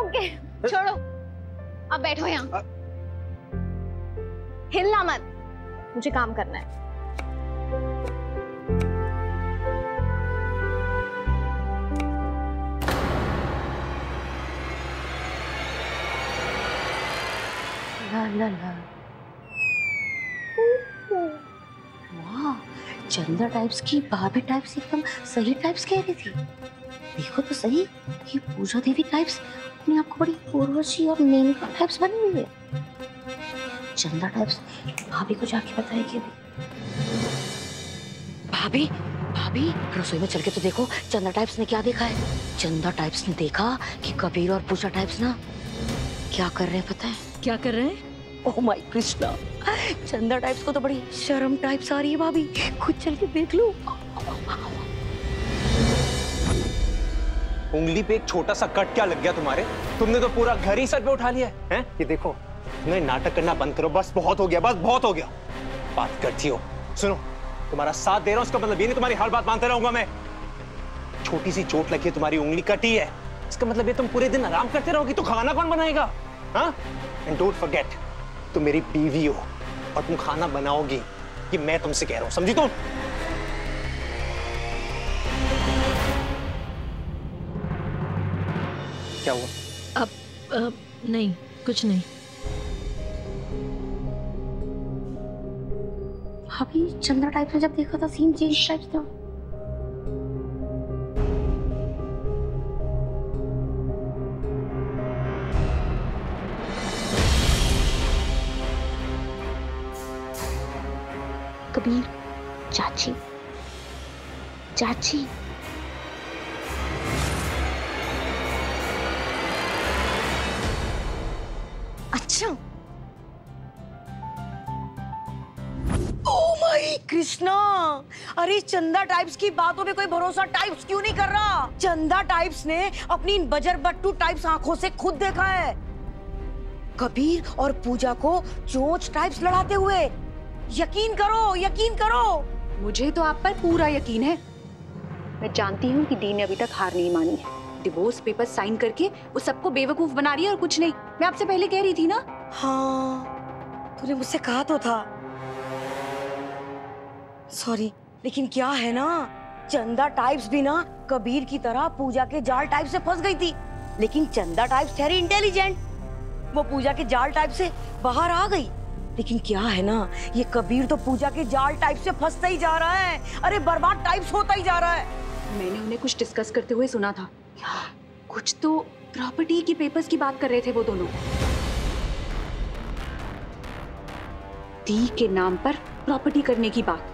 Okay छोड़ो, अब बैठो यहाँ। हिलना मत, मुझे काम करना है। ला ला ला। वाह, चंदा टाइप्स की भाभी टाइप्स एकदम सही टाइप्स कह रही थी। देखो तो सही, ये पूजा देवी टाइप्स अपने आप को बड़ी उर्वशी और मेनका टाइप्स बनी हुई है। चंदा टाइप्स भाभी को जाके बताएगी अभी। भाभी भाभी, रसोई में चल के तो देखो चंदा टाइप्स ने क्या देखा है। चंदा टाइप्स ने देखा कि कबीर और पूजा टाइप्स ना क्या कर रहे हैं पता है? क्या कर रहे हैं? ओह माय कृष्णा, चंदा टाइप्स को तो बड़ी शर्म टाइप्स आ रही है भाभी, खुद चल के देख लो। उंगली पे एक छोटा सा कट क्या लग गया तुम्हारे? तुमने तो पूरा घर ही सर पे उठा लिया है? ये देखो, तुम्हें नाटक करना बंद करो, बस बहुत हो गया, बस बहुत हो गया। बात करती हो, सुनो, तुम्हारा साथ दे रहा हूं, इसका मतलब ये नहीं तुम्हारी हर बात मानते रहूंगा मैं। छोटी सी चोट लगी है, तुम्हारी उंगली कटी है, इसका मतलब ये तुम पूरे दिन आराम करते रहोगी तो खाना कौन बनाएगा? हाँ? एंड डोंट फॉरगेट, तुम मेरी बीवी हो और तुम खाना बनाओगी, ये मैं तुमसे कह रहा हूं, समझी तुम? क्या हुआ? अब नहीं, कुछ नहीं। अभी चंदा टाइप ने जब देखा था सीन चेंज टाइप था। कबीर, चाची चाची अच्छा, ओह माय कृष्णा, अरे चंदा टाइप्स की बातों में कोई भरोसा टाइप्स क्यों नहीं कर रहा? चंदा टाइप्स ने अपनी इन बजर बट्टू टाइप्स आंखों से खुद देखा है कबीर और पूजा को चोंच टाइप्स लड़ाते हुए। यकीन करो, यकीन करो। मुझे तो आप पर पूरा यकीन है। मैं जानती हूँ कि डी ने अभी तक हार नहीं मानी है। डिवोर्स पेपर साइन करके वो सबको बेवकूफ बना रही है और कुछ नहीं। मैं आपसे पहले कह रही थी ना। हाँ, तूने मुझसे कहा तो था। सॉरी, लेकिन क्या है ना, चंदा टाइप्स भी ना कबीर की तरह पूजा के जाल टाइप से फंस गई थी, लेकिन चंदा टाइप्स ठहरी इंटेलिजेंट, वो पूजा के जाल टाइप से बाहर आ गई। लेकिन क्या है ना, ये कबीर तो पूजा के जाल टाइप से फंसता ही जा रहा है, अरे बर्बाद टाइप्स होता ही जा रहा है। मैंने उन्हें कुछ डिस्कस करते हुए सुना था। कुछ तो प्रॉपर्टी की पेपर्स की बात कर रहे थे वो दोनों। दी के नाम पर प्रॉपर्टी करने की बात।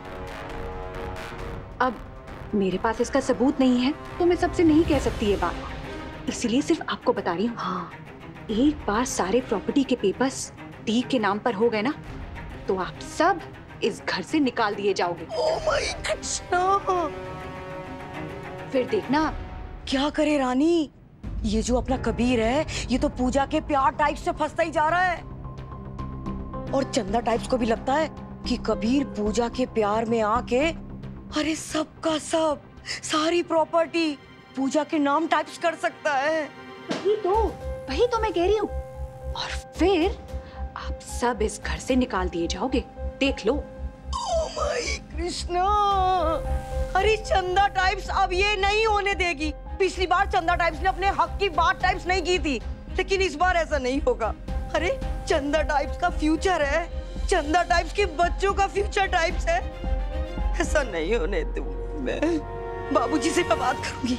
अब मेरे पास इसका सबूत नहीं है तो मैं सबसे नहीं कह सकती ये बात, इसीलिए सिर्फ आपको बता रही हूँ। हाँ, एक बार सारे प्रॉपर्टी के पेपर्स दी के नाम पर हो गए ना, तो आप सब इस घर से निकाल दिए जाओगे। ओह माय कृष्णा, फिर देखना क्या करे रानी, ये जो अपना कबीर है ये तो पूजा के प्यार टाइप से फंसता ही जा रहा है, और चंदा टाइप्स को भी लगता है कि कबीर पूजा के प्यार में आके अरे सबका सब, सारी प्रॉपर्टी पूजा के नाम टाइप्स कर सकता है। वही तो मैं कह रही हूँ। और फिर आप सब इस घर से निकाल दिए जाओगे, देख लो। ओह माय कृष्णा, अरे चंदा टाइप्स अब ये नहीं होने देगी। पिछली बार चंदा टाइप्स ने अपने हक की बात टाइप्स नहीं की थी, लेकिन इस बार ऐसा नहीं होगा। अरे चंदा टाइप्स का फ्यूचर है, चंदा टाइप्स के बच्चों का फ्यूचर टाइप्स है, ऐसा नहीं होने दूंगी मैं। बाबूजी से मैं बात करूंगी।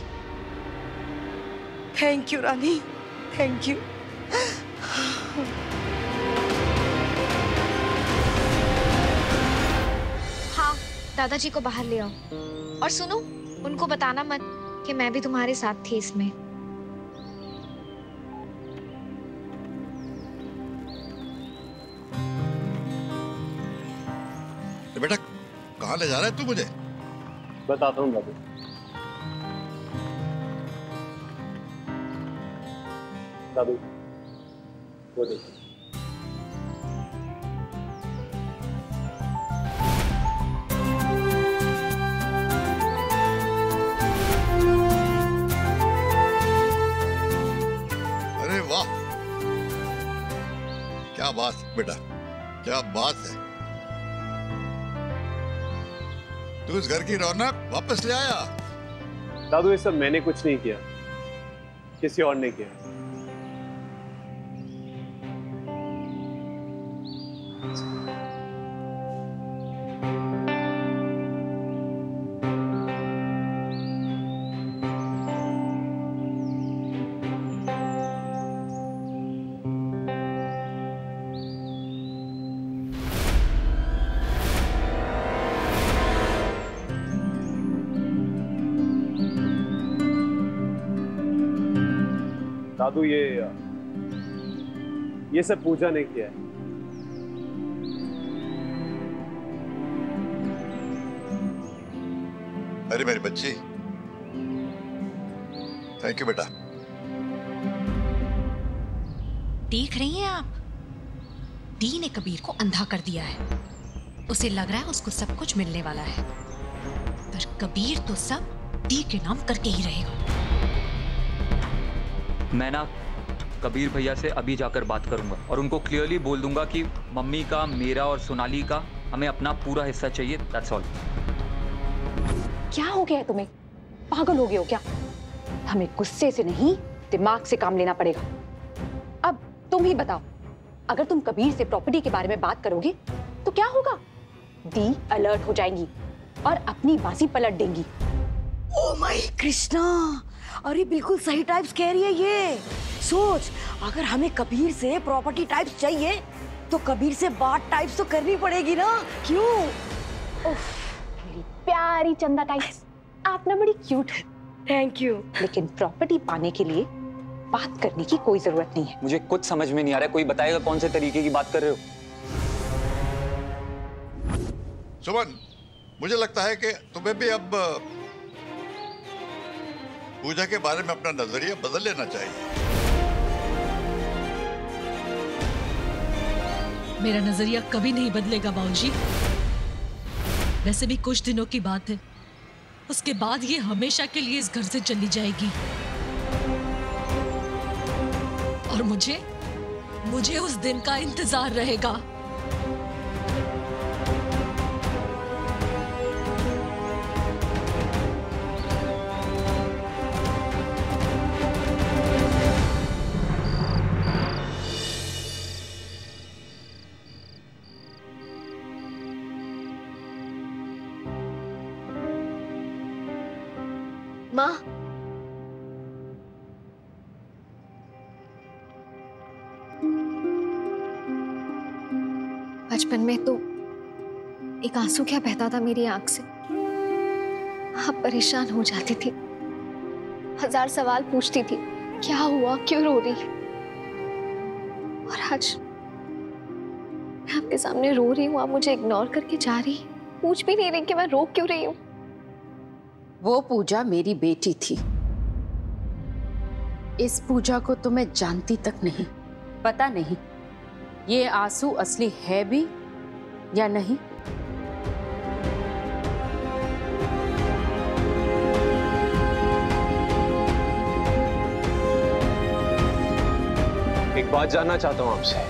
Thank you Rani, thank you. हाँ, दादाजी को बाहर ले आओ, और सुनो, उनको बताना मत कि मैं भी तुम्हारे साथ थी इसमें। बेटा कहाँ ले जा रहा है तू मुझे? बताता हूँ बाबू। बाबू वो देखिए। अरे वाह, क्या बात बेटा, क्या बात है। तू इस घर की रौनक वापस ले आया। दादू, ये सब मैंने कुछ नहीं किया, किसी और ने किया। दादू, ये सब पूजा ने किया है। अरे मेरी बच्ची, थैंक यू बेटा। देख रही हैं आप, डी ने कबीर को अंधा कर दिया है। उसे लग रहा है उसको सब कुछ मिलने वाला है, पर कबीर तो सब डी के नाम करके ही रहेगा। मैं ना कबीर भैया से अभी जाकर बात करूंगा और उनको क्लियरली बोल दूंगा कि मम्मी का, मेरा और सोनाली का हमें अपना पूरा हिस्सा चाहिए। That's all. क्या हो गया है तुम्हें? पागल हो गए हो क्या? हमें गुस्से से नहीं, दिमाग से काम लेना पड़ेगा। अब तुम ही बताओ, अगर तुम कबीर से प्रॉपर्टी के बारे में बात करोगे तो क्या होगा? दी अलर्ट हो जाएंगी और अपनी बाजी पलट देंगी। ओ माय कृष्णा, अरे बिल्कुल सही टाइप्स कह रही है ये। सोच, अगर हमें कबीर से प्रॉपर्टी टाइप्स चाहिए तो कबीर से बात टाइप्स तो करनी पड़ेगी ना, क्यों? उफ, मेरी प्यारी चंदा टाइप्स, आप ना बड़ी क्यूट हो। Thank you. लेकिन प्रॉपर्टी पाने के लिए बात करने की कोई जरूरत नहीं है। मुझे कुछ समझ में नहीं आ रहा है, कोई बताएगा कौन से तरीके की बात कर रहे हो? सुमन, मुझे लगता है कि तुम्हें भी अब पूजा के बारे में अपना नजरिया बदल लेना चाहिए। मेरा नजरिया कभी नहीं बदलेगा बाबूजी। वैसे भी कुछ दिनों की बात है, उसके बाद ये हमेशा के लिए इस घर से चली जाएगी और मुझे उस दिन का इंतजार रहेगा। माँ, बचपन में तो एक आंसू क्या बहता था मेरी आंख से। आप परेशान हो जाती थी, 1000 सवाल पूछती थी, क्या हुआ, क्यों रो रही। और आज मैं आपके सामने रो रही हूँ, आप मुझे इग्नोर करके जा रही, पूछ भी नहीं रही कि मैं रो क्यों रही हूँ। वो पूजा मेरी बेटी थी। इस पूजा को तो मैं जानती तक नहीं। पता नहीं ये आंसू असली है भी या नहीं। एक बात जानना चाहता हूं आपसे।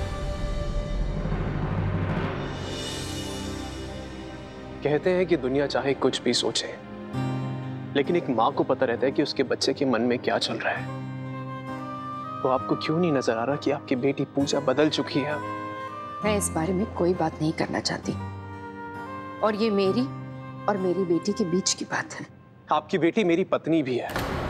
कहते हैं कि दुनिया चाहे कुछ भी सोचे, लेकिन एक माँ को पता रहता है कि उसके बच्चे के मन में क्या चल रहा है। तो आपको क्यों नहीं नजर आ रहा कि आपकी बेटी पूजा बदल चुकी है? मैं इस बारे में कोई बात नहीं करना चाहती, और ये मेरी और मेरी बेटी के बीच की बात है। आपकी बेटी मेरी पत्नी भी है।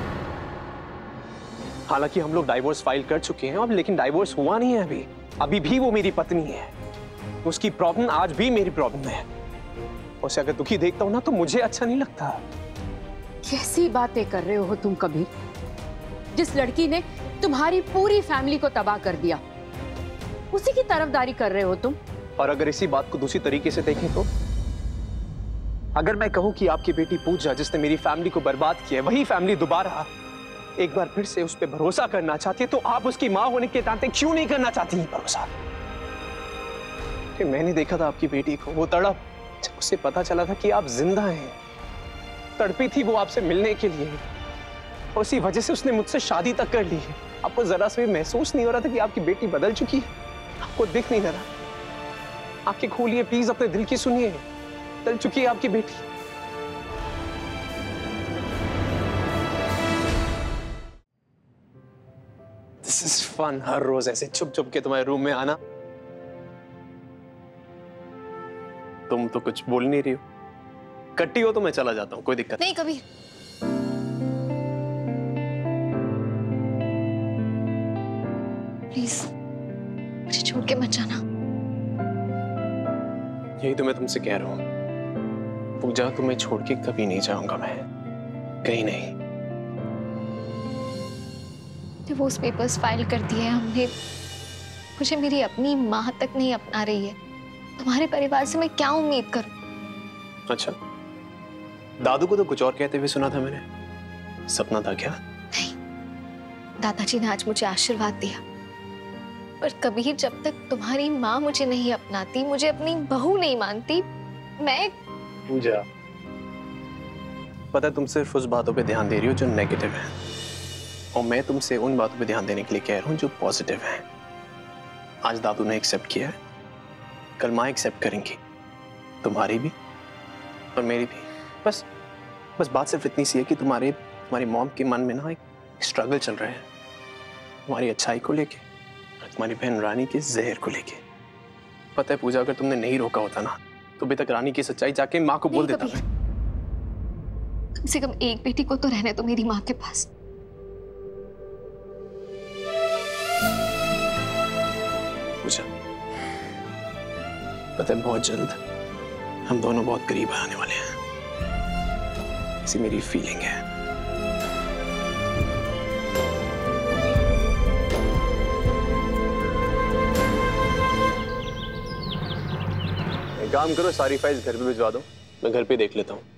हालांकि हम लोग डाइवोर्स फाइल कर चुके हैं अब, लेकिन डाइवोर्स हुआ नहीं है अभी भी वो मेरी पत्नी है। उसकी प्रॉब्लम आज भी मेरी प्रॉब्लम है। उसे अगर दुखी देखता हूं ना तो मुझे अच्छा नहीं लगता। कैसी बातें कर रहे हो तुम कबीर? जिस लड़की ने तुम्हारी पूरी फैमिली को तबाह कर दिया, उसी की तरफदारी कर रहे हो तुम। और अगर इसी बात को दूसरी तरीके से देखें तो, अगर मैं कहूं कि आपकी बेटी पूजा जिसने मेरी फैमिली को बर्बाद किया, वही फैमिली दोबारा एक बार फिर से उस पर भरोसा करना चाहती है, तो आप उसकी मां होने के नाते क्यों नहीं करना चाहती हैं भरोसा? कि मैंने देखा था आपकी बेटी को, वो तड़प, जब उसे पता चला था कि आप जिंदा हैं, तड़पी थी वो आपसे मिलने के लिए, और उसी वजह से उसने मुझसे शादी तक कर ली है। आपको जरा सा भी महसूस नहीं हो रहा था कि आपकी बेटी बदल चुकी है? आपको दिख नहीं रहा? आंखें खोलिए प्लीज, अपने दिल की सुनिए। बदल चुकी है आपकी बेटी। दिस इज फन, हर रोज ऐसे छुप छुप के तुम्हारे रूम में आना। तुम तो कुछ बोल नहीं रही हो। कट्टी हो तो मैं चला जाता हूँ, कोई दिक्कत नहीं। कबीर, प्लीज मुझे छोड़ के मत जाना। यही तो मैं तुमसे कह रहा हूँ पूजा, तुम्हें छोड़ के कभी नहीं जाऊंगा मैं, कहीं नहीं। डिवोर्स पेपर्स फाइल कर दिए हमने। मुझे मेरी अपनी माँ तक नहीं अपना रही है। तुम्हारे परिवार से मैं क्या उम्मीद करूं? अच्छा, दादू को तो कुछ और कहते हुए सुना था मैंने। सपना था क्या? नहीं, दादाजी ने आज मुझे आशीर्वाद दिया। पर कबीर, जब तक तुम्हारी माँ मुझे नहीं अपनाती, मुझे अपनी बहू नहीं मानती, मैं... पूजा, पता है तुम सिर्फ उस बातों पे ध्यान दे रही हो जो नेगेटिव है, और मैं तुमसे उन बातों पे ध्यान देने के लिए कह रहा हूँ जो पॉजिटिव है। आज दादू ने एक्सेप्ट किया है, कल माँ एक्सेप्ट करेंगी, तुम्हारी भी और मेरी भी। बस बात सिर्फ इतनी सी है कि तुम्हारी मॉम के मन में ना एक स्ट्रगल चल रहा है, तुम्हारी अच्छाई को लेके, तुम्हारी बहन रानी के जहर को लेके। पता है पूजा, अगर तुमने नहीं रोका होता ना तो अभी तक रानी की सच्चाई जाके माँ को बोल देता मैं। कम से कम एक बेटी को तो रहने दो मेरी माँ के पास। पूजा, पता है बहुत जल्द हम दोनों बहुत करीब आने वाले हैं, ऐसी मेरी फीलिंग है। एक काम करो, सारी फाइल्स घर पे भिजवा दो, मैं घर पे देख लेता हूँ।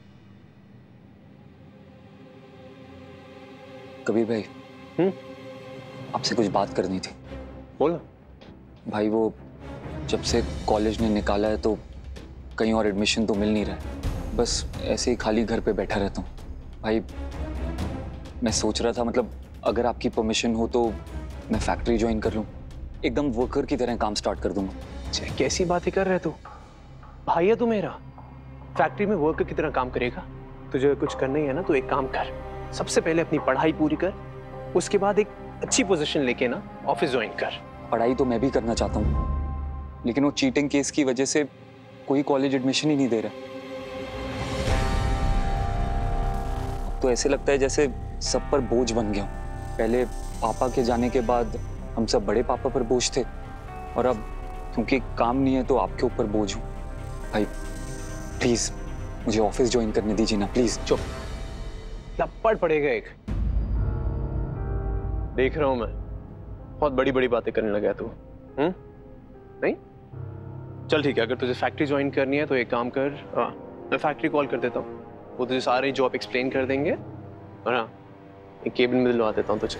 कबीर भाई, आपसे कुछ बात करनी थी। बोल। भाई वो जब से कॉलेज ने निकाला है तो कहीं और एडमिशन तो मिल नहीं रहा है, बस ऐसे ही खाली घर पे बैठा रहता हूँ। भाई मैं सोच रहा था, मतलब अगर आपकी परमिशन हो तो मैं फैक्ट्री ज्वाइन कर लूँ, एकदम वर्कर की तरह काम स्टार्ट कर दूंगा। कैसी बातें कर रहे तू? भाई है तू मेरा, फैक्ट्री में वर्कर की तरह काम करेगा? तुझे कुछ करना ही है ना तो एक काम कर, सबसे पहले अपनी पढ़ाई पूरी कर, उसके बाद एक अच्छी पोजीशन लेके ना ऑफिस ज्वाइन कर। पढ़ाई तो मैं भी करना चाहता हूँ, लेकिन वो चीटिंग केस की वजह से कोई कॉलेज एडमिशन ही नहीं दे रहा। अब तो ऐसे लगता है जैसे सब पर बोझ बन गया हूँ। पहले पापा के जाने के बाद हम सब बड़े पापा पर बोझ थे, और अब क्योंकि काम नहीं है तो आपके ऊपर बोझ हूँ। भाई प्लीज मुझे ऑफिस ज्वाइन करने दीजिए ना, प्लीज। चुप, थप्पड़ पड़ेगा एक। देख रहा हूं मैं, बहुत बड़ी बड़ी बातें करने लगा तू। नहीं, चल ठीक है, अगर तुझे फैक्ट्री ज्वाइन करनी है तो एक काम कर, मैं फैक्ट्री कॉल कर देता हूँ, वो तुझे सारे जॉब एक्सप्लेन कर देंगे, और हाँ एक केबिन में दिलवा देता हूँ तुझे।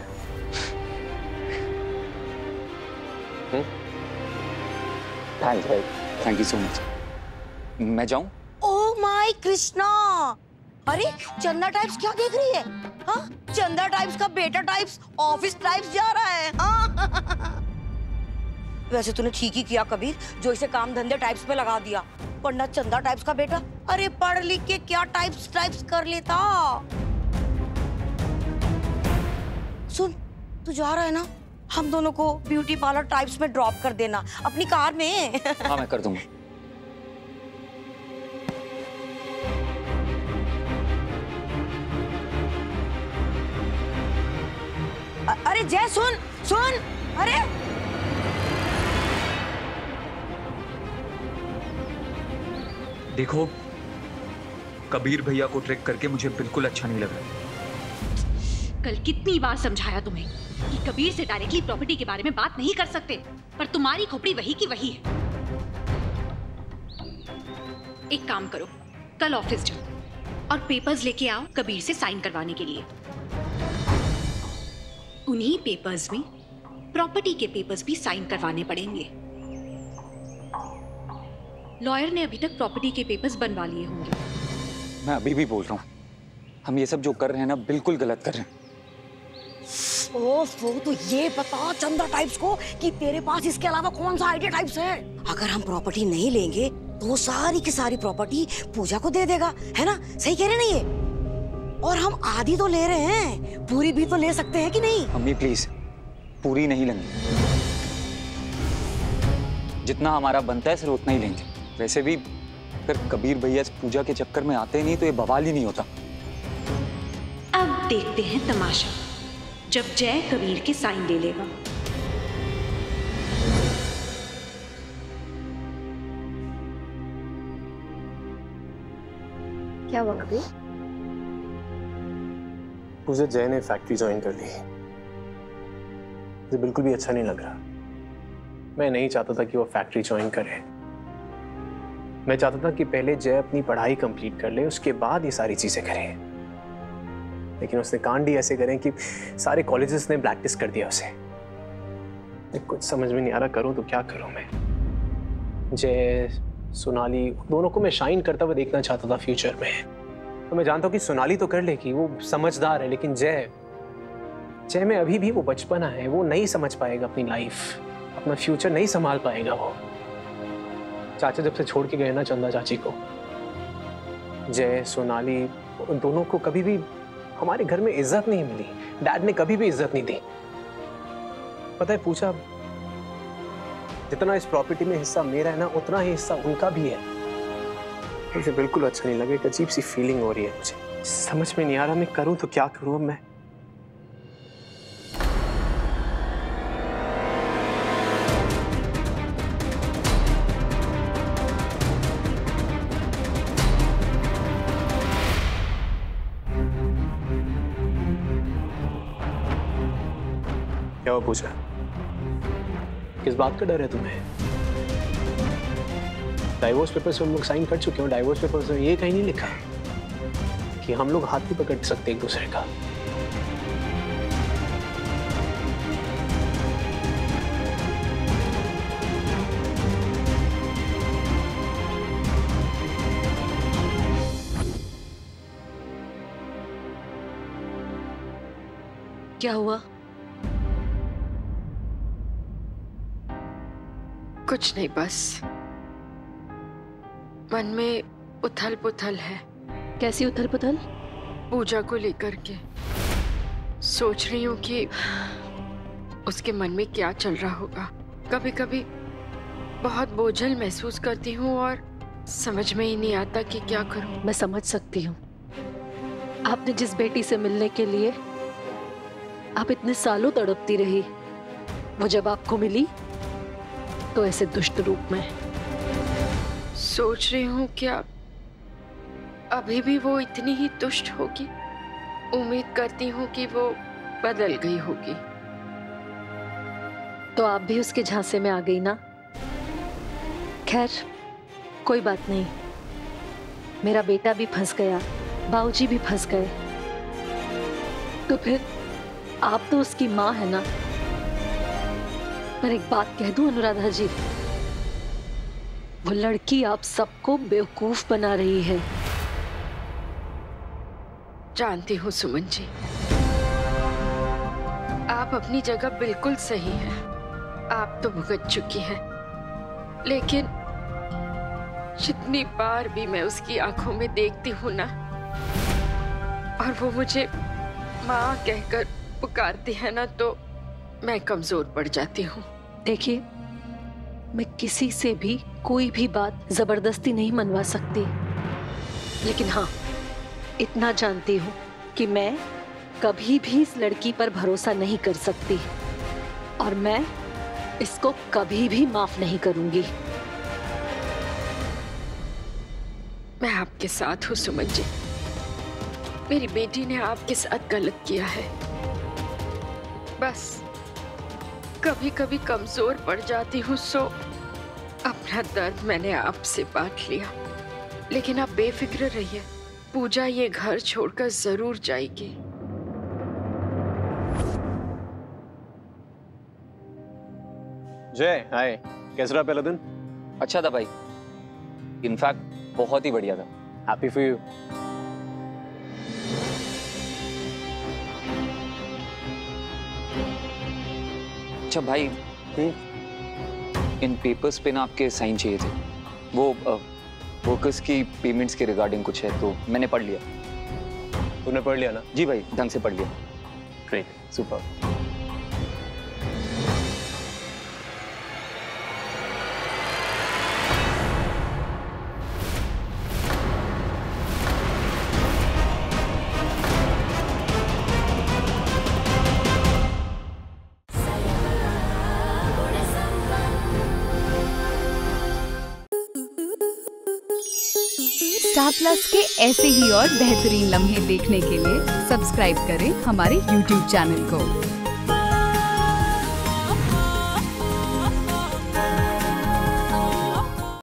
थैंक्स भाई, थैंक यू सो मच। मैं जाऊं? ओह माय कृष्णा, अरे चंदा टाइप्स क्या देख रही है? हाँ, चंदा टाइप्स का बेटा टाइप्स ऑफिस टाइप्स जा रहा है। हाँ? वैसे तूने ठीक ही किया कबीर, जो इसे काम धंधे टाइप्स पे लगा दिया, वरना चंदा टाइप्स का बेटा अरे पढ़ लिख के क्या टाइप्स कर लेता। सुन, तू जा रहा है ना, हम दोनों को ब्यूटी पार्लर टाइप्स में ड्रॉप कर देना अपनी कार में। हाँ मैं कर दूंगा। अरे जय सुन सुन, अरे देखो, कबीर भैया को ट्रिक करके मुझे बिल्कुल अच्छा नहीं लग रहा। कल कितनी बार समझाया तुम्हें कि कबीर से डायरेक्टली प्रॉपर्टी के बारे में बात नहीं कर सकते, पर तुम्हारी खोपड़ी वही की वही है। एक काम करो, कल ऑफिस जाओ और पेपर्स लेके आओ कबीर से साइन करवाने के लिए। उन्हीं पेपर्स में प्रॉपर्टी के पेपर्स भी साइन करवाने पड़ेंगे। लॉयर ने अभी तक प्रॉपर्टी के पेपर्स बनवा लिए होंगे। मैं अभी भी बोल रहा हूँ, हम ये सब जो कर रहे हैं ना बिल्कुल गलत कर रहे हैं। ओफ, वो तो ये बता चंदा टाइप्स को कि तेरे पास इसके अलावा कौन सा आइडिया टाइप्स है। अगर हम प्रॉपर्टी नहीं लेंगे तो वो सारी की सारी प्रॉपर्टी पूजा को दे देगा, है ना? सही कह रहे नहीं ये? और हम आधी तो ले रहे हैं, पूरी भी तो ले सकते हैं कि नहीं? मम्मी प्लीज, पूरी नहीं लेंगे, जितना हमारा बनता है सिर्फ उतना ही लेंगे। वैसे भी अगर कबीर भैया इस पूजा के चक्कर में आते नहीं तो ये बवाल ही नहीं होता। अब देखते हैं तमाशा, जब जय कबीर के साइन ले लेगा। क्या हुआ कबीर? मुझे जय ने फैक्ट्री ज्वाइन कर ली। मुझे बिल्कुल भी अच्छा नहीं लग रहा। मैं नहीं चाहता था कि वो फैक्ट्री ज्वाइन करे। मैं चाहता था कि पहले जय अपनी पढ़ाई कंप्लीट कर ले, उसके बाद ये सारी चीजें करे। लेकिन उसने कांड ही ऐसे करें कि सारे कॉलेजेस ने ब्लैकलिस्ट कर दिया उसे। कुछ समझ में नहीं आ रहा, करूं तो क्या करूं मैं। जय, सोनाली, दोनों को मैं शाइन करता हुआ देखना चाहता था फ्यूचर में। तो मैं जानता हूं कि सोनाली तो कर लेगी, वो समझदार है, लेकिन जय में अभी भी वो बचपना है, वो नहीं समझ पाएगा अपनी लाइफ, अपना फ्यूचर नहीं संभाल पाएगा वो। चाचा जब से छोड़ के गए ना चंदा चाची को, जय, सोनाली, उन दोनों को कभी भी हमारे घर में इज्जत नहीं मिली। डैड ने कभी भी इज्जत नहीं दी। पता है पूजा, जितना इस प्रॉपर्टी में हिस्सा मेरा है ना, उतना ही हिस्सा उनका भी है। मुझे बिल्कुल अच्छा नहीं लगे, एक अजीब सी फीलिंग हो रही है मुझे। समझ में नहीं आ रहा मैं करूं तो क्या करूं। मैं क्या हुआ पूछा? किस बात का डर है तुम्हें? डाइवोर्स पेपर्स हम लोग साइन कर चुके हो। डाइवोर्स पेपर्स में ये कहीं नहीं लिखा कि हम लोग हाथ भी पकड़ सकते एक दूसरे का। क्या हुआ? कुछ नहीं, बस मन में उथल पुथल है। कैसी उथल पुथल? पूजा को लेकर के सोच रही हूँ कि उसके मन में क्या चल रहा होगा। कभी कभी बहुत बोझल महसूस करती हूँ और समझ में ही नहीं आता कि क्या करूँ। मैं समझ सकती हूँ। आपने जिस बेटी से मिलने के लिए आप इतने सालों तड़पती रही, वो जब आपको मिली तो ऐसे दुष्ट रूप में। सोच रही हूँ क्या अभी भी वो इतनी ही दुष्ट होगी। उम्मीद करती हूँ कि वो बदल गई होगी। तो आप भी उसके झांसे में आ गई ना। खैर कोई बात नहीं, मेरा बेटा भी फंस गया, बाबूजी भी फंस गए, तो फिर आप तो उसकी माँ है ना। पर एक बात कह दूं अनुराधा जी, वो लड़की आप सबको बेवकूफ बना रही है। जानती हूँ सुमन जी, आप अपनी जगह बिल्कुल सही हैं। आप तो भुगत चुकी हैं, लेकिन जितनी बार भी मैं उसकी आंखों में देखती हूँ ना, और वो मुझे माँ कहकर पुकारती है ना, तो मैं कमजोर पड़ जाती हूँ। देखिए, मैं किसी से भी कोई भी बात जबरदस्ती नहीं मनवा सकती, लेकिन हाँ इतना जानती हूँ कि मैं कभी भी इस लड़की पर भरोसा नहीं कर सकती, और मैं इसको कभी भी माफ नहीं करूंगी। मैं आपके साथ हूँ सुमन जी। मेरी बेटी ने आपके साथ गलत किया है। बस कभी कभी कमजोर पड़ जाती हूँ, सो अपना दर्द मैंने आपसे बांट लिया। लेकिन आप बेफिक्र रहिए, पूजा ये घर छोड़कर जरूर जाएगी। जय, हाय, कैसा रहा पहला दिन? अच्छा था भाई, इनफैक्ट बहुत ही बढ़िया था। Happy for you. अच्छा भाई, इन पेपर्स पे ना आपके साइन चाहिए थे। वो वर्कर्स की पेमेंट्स के रिगार्डिंग कुछ है, तो मैंने पढ़ लिया। तूने पढ़ लिया ना? जी भाई, ढंग से पढ़ लिया। Great, super. स्टार प्लस के ऐसे ही और बेहतरीन लम्हे देखने के लिए सब्सक्राइब करें हमारे YouTube चैनल को।